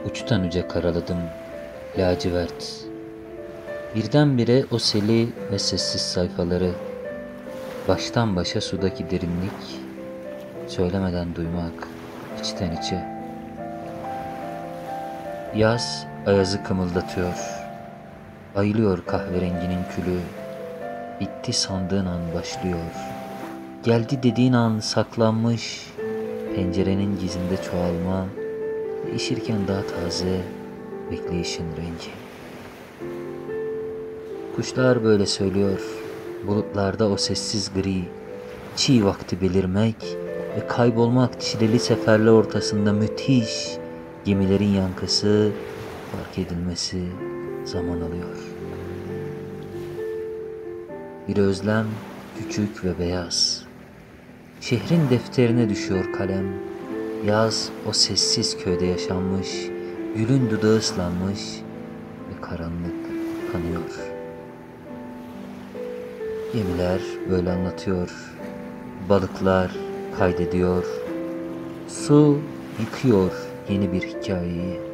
Uçtan uca karaladım lacivert. Birdenbire o seli ve sessiz sayfaları, baştan başa sudaki derinlik, söylemeden duymak içten içe. Yaz ayazı kımıldatıyor, ayılıyor kahverenginin külü, bitti sandığın an başlıyor, geldi dediğin an saklanmış, pencerenin gizinde çoğalma, değişirken daha taze bekleyişin rengi. Kuşlar böyle söylüyor, bulutlarda o sessiz gri, çiğ vakti belirmek ve kaybolmak çileli seferler ortasında müthiş gemilerin yankısı, fark edilmesi zaman alıyor. Bir özlem küçük ve beyaz, şehrin defterine düşüyor kalem, yaz o sessiz köyde yaşanmış, gülün dudağı ıslanmış ve karanlık kanıyor. Gemiler böyle anlatıyor, balıklar kaydediyor, su yıkıyor yeni bir hikayeyi.